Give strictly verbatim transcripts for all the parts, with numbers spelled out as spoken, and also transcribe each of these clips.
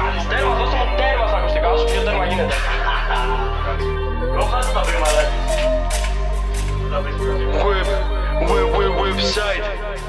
Τέρμα, δώστε μου τέρμα στα ακουστικά, όσο πιο τέρμα γίνεται. Ρόχασε τα πριμαλάκια. Whip, whip, whip, website.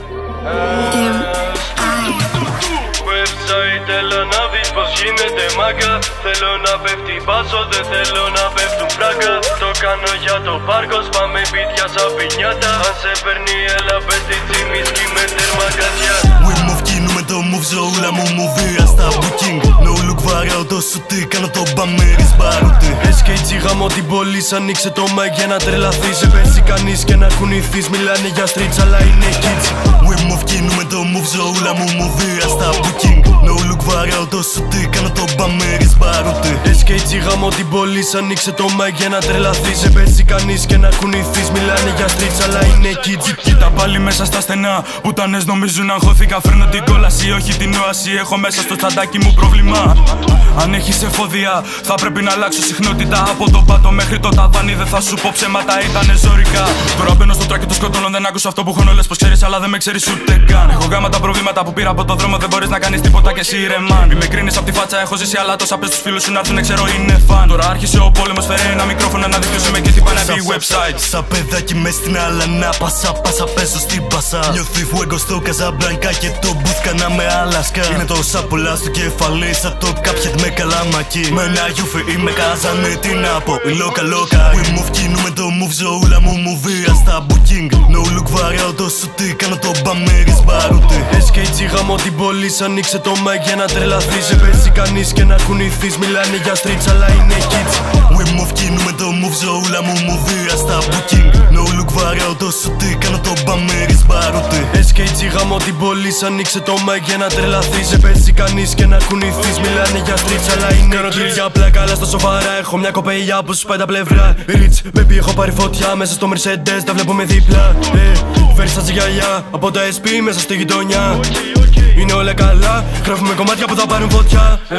Website, θέλω να δεις πως γίνεται μάγκα. Θέλω να πέφτει μπάσο, δεν θέλω να πέφτουν φράγκα. Το κάνω για το πάρκο, σπάμε μπίτια σαν πινιάτα. Αν σε παίρνει έλα πες τη τσιμίσκη με τέρμα γκαζιά. We move, κινούμε το move, ζώουλα μου μου βία στα booking. No look βαράω το σουτί, κάνω το μπαμέρις μπαρούτι. Ες κέι τζι γαμώ την πόλη, ανοίξε το mic για να τρελαθείς. Σε πέσει κανείς και να κουνηθείς, μιλάνε για streets αλλά είναι kids. We move, κινούμε το move, ζώουλα μου μου βία στα booking. No look βαράω το σουτί, κάνω το μπαμέρις μπαρούτι. Ες κέι τζι γαμώ την πόλη, ανοίξε το mic για να τρελαθείς. Σε πέσει κανείς και να κουνηθείς, μιλάνε για streets αλλά είναι kids. Κοίτα πάλι μέσα στα στενά, πουτανές νομίζουν αν χώθηκα. Φέρνω την κόλαση, όχι την όαση. Έχω μέσα στο τσαντάκι μου πρόβλημα. Αν έχεις εφόδια, θα πρέπει να αλλάξω συχνότητα. Από το πάτο μέχρι το ταβάνι, δεν θα σου πω ψέματα, ήτανε ζωρικά. Τώρα μπαίνω στο τράκι του σκοτώνω, δεν άκουσα αυτό που έχω λες πως ξέρεις, αλλά δεν με ξέρεις ούτε καν. Έχω γάμα τα προβλήματα που πήρα από το δρόμο, δεν μπορείς να κάνεις τίποτα και εσύ ρε man. Μη με κρίνεις απ' τη φάτσα, έχω ζήσει αλλά τόσα πες τους φίλους σου να έρθουνε, ξέρω είναι φαν. Τώρα άρχισε ο πόλεμος, φέρε ένα μικρόφωνο να δείχνει με και τι πάνε δει website. Σα παιδάκι μες στην αλανά, πάσα πάσα παίζω στην πασά. Νιώθει φουέγκο στο Καζαμπλανκά και το booth κάναμε Αλάσκα. Είναι τόσα πολλά στο κεφαλί, σαν το κάποιετ με καλαμακί. Με ένα γιούφι είμαι κάζανε, τι να πω, λόκα λόκα. We move, κινούμε το move, ζώουλα μου μου βία στα booking. No look βαράω το σουτί, κάνω το μπαμέρις μπαρούτι. Ες κέι τζι γαμώ την πόλη, ανοίξε το mic για να τρελαθείς. Σε πέσει κανείς και να κουνηθείς, μιλάνε για streets αλλά είναι kids. We move, κινούμε το move, ζώουλα μου μου βία στα booking. No look βαράω το σουτί, κάνω το μπαμέρις μπαρούτι. Ες κέι τζι γαμώ την πόλη, ανοίξε το mic για να τρελαθείς. Σε πέσει κανείς και να κουνηθείς, μιλάνε για streets αλλά είναι kids. Για πλάκα αλλά στο σοβαρά, έχω μια κοπέλια που σου πάει τα πλευρά. Rich, baby, έχω πάρει φωτιά μέσα στο Mercedes, τα βλέπουμε δίπλα. Ε, φέρεις τα τζιγαλιά από τα ες πι μέσα στη γειτονιά. Είναι όλα καλά, γράφουμε κομμάτια που θα πάρουν φωτιά. ε,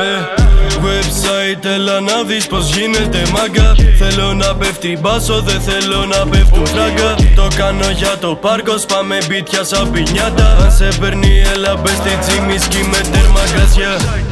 Website, έλα να δεις πως γίνεται μάγκα. Θέλω να πέφτει μπάσο, δεν θέλω να πέφτουν φράγκα. Το κάνω για το πάρκο, σπάμε μπίτια σαν πινιάτα. Αν σε παίρνει έλα μπες στη τσιμίσκη με τέρμα γκαζιά.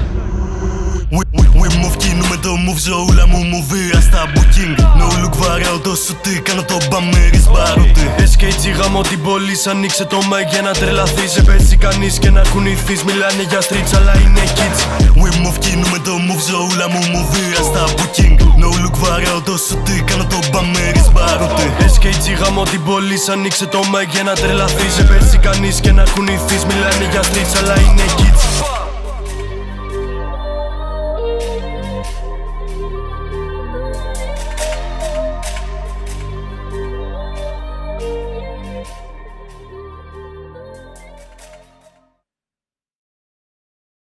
We, we, we move, κινούμε το move, ζώουλα μου μου βία στα booking. No look βαράω το σουτί, κάνω το μπαμέρις μπαρούτι. Ες κέι τζι γαμώ την πόλη, ανοίξε το mic για να τρελαθείς. Σε πέσει κανείς και να κουνηθείς, μιλάνε για streets αλλά είναι kids. We move, κινούμε το move, ζώουλα μου μου βία στα booking. No look βαράω το σουτί, κάνω το μπαμέρις μπαρούτι. Ες κέι τζι γαμώ την πόλη, ανοίξε το mic για να τρελαθείς. Σε πέσει κανείς και να κουνηθείς, μιλάνε για streets αλλά είναι kids.